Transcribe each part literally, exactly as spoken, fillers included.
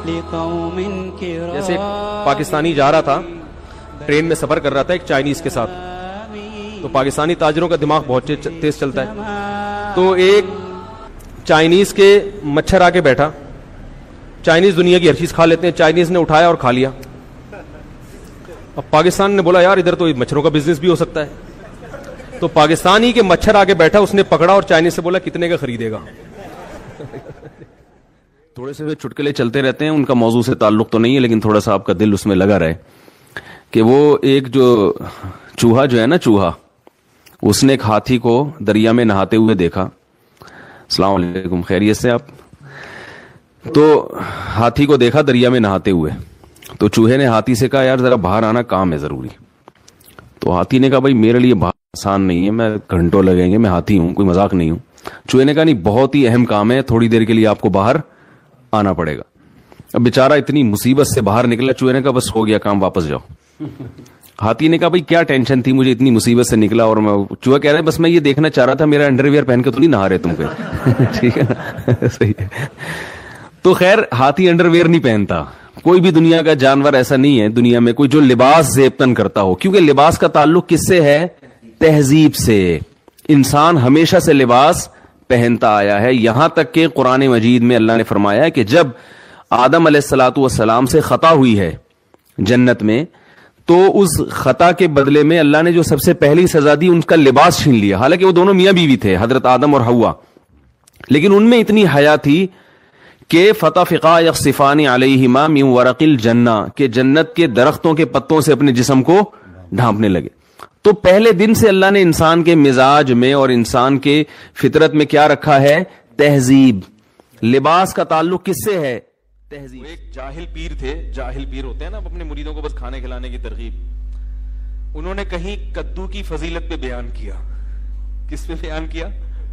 جیسے پاکستانی جا رہا تھا ٹرین میں سفر کر رہا تھا ایک چائنیز کے ساتھ, تو پاکستانی تاجروں کا دماغ بہت تیز چلتا ہے. تو ایک چائنیز کے مچھر آ کے بیٹھا, چائنیز دنیا کی ہر چیز کھا لیتے ہیں, چائنیز نے اٹھایا اور کھا لیا. اب پاکستان نے بولا یار ادھر تو مچھروں کا بزنس بھی ہو سکتا ہے, تو پاکستانی کے مچھر آ کے بیٹھا, اس نے پکڑا اور چائنیز سے بولا کتنے کا خریدے گا. تھوڑے سے چٹکلے چلتے رہتے ہیں, ان کا موضوع سے تعلق تو نہیں ہے لیکن تھوڑا سا آپ کا دل اس میں لگا رہے کہ وہ ایک جو چوہا جو ہے نا چوہا, اس نے ایک ہاتھی کو دریا میں نہاتے ہوئے دیکھا. السلام علیکم, خیریت سے آپ؟ تو ہاتھی کو دیکھا دریا میں نہاتے ہوئے, تو چوہے نے ہاتھی سے کہا یار ذرا باہر آنا, کام ہے ضروری. تو ہاتھی نے کہا بھائی میرے لیے باہر آسان نہیں ہے, میں گھنٹوں لگیں گے, میں ہاتھی ہوں, کوئی مذاق نہیں ہوں. چوہے نے کہا نہیں بہت ہی اہم کام ہے, تھوڑی دیر کے لیے آپ کو باہر آنا پڑے گا. اب بیچارہ اتنی مصیبت سے باہر نکلا, چوہے نے کہا بس ہو گیا کام, واپس جاؤ. ہاتھی نے کہا بھائی کیا ٹینشن تھی, مجھے اتنی مصیبت سے نکلا, اور میں چوہا کہہ رہا ہے بس میں یہ دیکھنا چاہ رہا تھا میرا انڈر ویئر پہن کے تو نہیں نہا رہے تم پہ. ٹھیک ہے نا, صحیح ہے. تو خیر ہاتھی انڈر ویئر نہیں پہنتا, کوئی بھی دنیا کا جانور ایسا نہیں ہے دنیا میں کوئی جو لباس زیبتن کرتا ہو, کیونکہ لباس کا تعلق کس سے ہے؟ تہذیب سے. انسان ہمیشہ سے لباس پہنتا آیا ہے, یہاں تک کہ قرآن مجید میں اللہ نے فرمایا ہے کہ جب آدم علیہ الصلوۃ والسلام سے خطا ہوئی ہے جنت میں, تو اس خطا کے بدلے میں اللہ نے جو سب سے پہلی سزا دی ان کا لباس چھین لیا. حالانکہ وہ دونوں میاں بیوی تھے, حضرت آدم اور حوا, لیکن ان میں اتنی حیا تھی کہ فتفقا یخصفان علیہما من ورق الجنہ, کہ جنت کے درختوں کے پتوں سے اپنے جسم کو ڈھانپنے لگے. تو پہلے دن سے اللہ نے انسان کے مزاج میں اور انسان کے فطرت میں کیا رکھا ہے؟ تہذیب. لباس کا تعلق کس سے ہے؟ تہذیب. ایک جاہل پیر تھے, جاہل پیر ہوتے ہیں نا اپنے مریدوں کو بس کھانے کھلانے کی ترغیب, انہوں نے کہیں کدو کی فضیلت پہ بیان کیا. کس پہ بیان کیا؟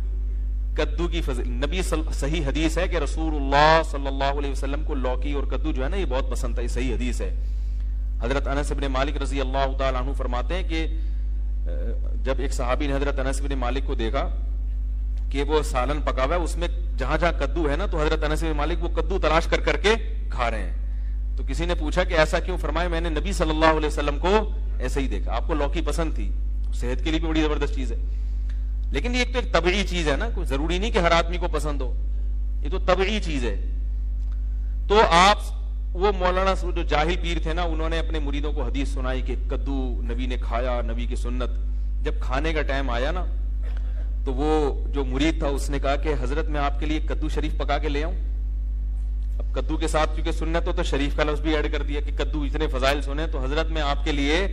کدو کی فضیلت. نبی صحیح حدیث ہے کہ رسول اللہ صلی اللہ علیہ وسلم کو لوکی اور کدو جو ہے نا یہ بہت پسند تھا, یہ صحیح حدیث ہے. حضرت انس بن مالک رضی اللہ تعالی عنہ فرماتے ہیں کہ جب ایک صحابی نے حضرت انس بن مالک کو دیکھا کہ وہ سالن پکا ہوا ہے, اس میں جہاں جہاں کدو ہے نا, تو حضرت انس بن مالک وہ کدو تلاش کر کر کے کھا رہے ہیں. تو کسی نے پوچھا کہ ایسا کیوں؟ فرمایا میں نے نبی صلی اللہ علیہ وسلم کو ایسے ہی دیکھا. آپ کو لوکی پسند تھی, صحت کے لیے بھی بڑی زبردست چیز ہے, لیکن یہ ایک تو ایک طبعی چیز ہے نا, کوئی ضروری نہیں کہ ہر آدمی کو پسند ہو, یہ تو طبعی چیز ہے. تو آپ وہ مولانا جو جاہل پیر تھے نا, انہوں نے اپنے مریدوں کو حدیث سنائی کہ کدو نبی نے کھایا, نبی کی سنت. جب کھانے کا ٹائم آیا نا, تو وہ جو مرید تھا اس نے کہا کہ حضرت میں آپ کے لیے کدو شریف پکا کے لے آؤں. اب کدو کے ساتھ کیونکہ سنت ہو تو شریف کا لفظ بھی ایڈ کر دیا کہ کدو اتنے فضائل سنے, تو حضرت میں آپ کے لیے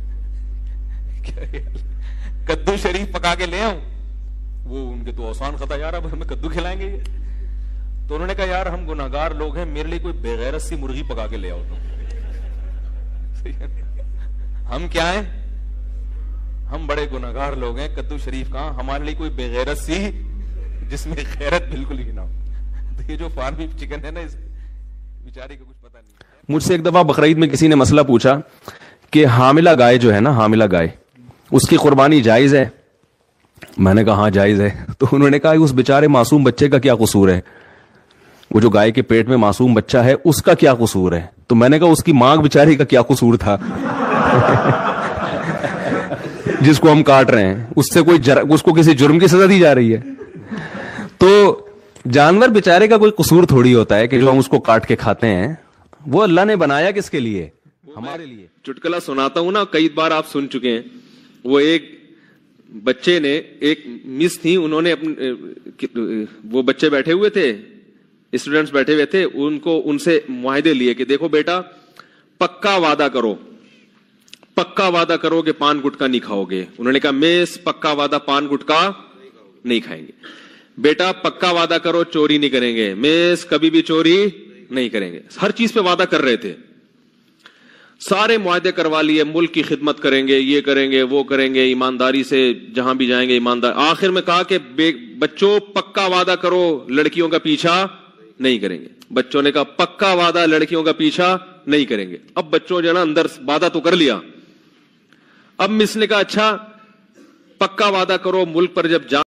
کدو شریف پکا کے لے آؤں. وہ ان کے تو آسان خطا, یار اب ہمیں کدو کھلائیں گے یہ. تو انہوں نے کہا یار ہم گناہگار لوگ ہیں, میرے لیے کوئی بغیرت سی مرغی پکا کے لے آؤ تم. ہم کیا ہیں؟ ہم بڑے گناہگار لوگ ہیں, کدو شریف کہاں, ہمارے لیے کوئی بغیرت سی جس میں غیرت بالکل ہی نہ ہو. تو یہ جو فارمی چکن ہے نا, اس بیچارے کو کچھ پتہ نہیں. مجھ سے ایک دفعہ بقرعید میں کسی نے مسئلہ پوچھا کہ حاملہ گائے جو ہے نا, حاملہ گائے, اس کی قربانی جائز ہے؟ میں نے کہا ہاں جائز ہے. تو انہوں نے کہا اس بیچارے معصوم بچے کا کیا قصور ہے؟ وہ جو گائے کے پیٹ میں معصوم بچہ ہے اس کا کیا قصور ہے؟ تو میں نے کہا اس کی ماں بیچاری کا کیا قصور تھا جس کو ہم کاٹ رہے ہیں, اس سے کوئی جر... اس کو کسی جرم کی سزا دی جا رہی ہے. تو جانور بیچارے کا کوئی قصور تھوڑی ہوتا ہے کہ جو ہم اس کو کاٹ کے کھاتے ہیں, وہ اللہ نے بنایا کس کے لیے؟ ہمارے لیے. چٹکلا سناتا ہوں نا, کئی بار آپ سن چکے ہیں. وہ ایک بچے نے, ایک مس تھی, انہوں نے اپنے وہ بچے بیٹھے ہوئے تھے, اسٹوڈنٹس بیٹھے ہوئے تھے, ان کو ان سے معاہدے لیے کہ دیکھو بیٹا پکا وعدہ کرو, پکا وعدہ کرو کہ پان گٹکا نہیں کھاؤ گے. انہوں نے کہا میس پکا وعدہ پان گٹکا نہیں کھائیں گے. بیٹا پکا وعدہ کرو چوری نہیں کریں گے. میس کبھی بھی چوری نہیں کریں گے. ہر چیز پہ وعدہ کر رہے تھے, سارے معاہدے کروا لیے, ملک کی خدمت کریں گے, یہ کریں گے, وہ کریں گے, ایمانداری سے جہاں بھی جائیں گے ایماندار. آخر میں کہا کہ بچوں پکا وعدہ کرو لڑکیوں کا پیچھا نہیں کریں گے. بچوں نے کہا پکا وعدہ لڑکیوں کا پیچھا نہیں کریں گے. اب بچوں جو ہے نا اندر وعدہ تو کر لیا. اب مس نے کہا اچھا پکا وعدہ کرو ملک پر جب جا